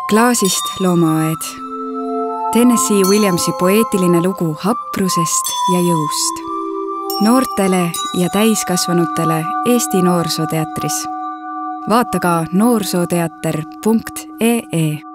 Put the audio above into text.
Klaasist loomaaed. Tennessee Williamsi poeetiline lugu haprusest ja jõust. Noortele ja täiskasvanutele Eesti Noorsooteatris. Vaata ka noorsooteater.ee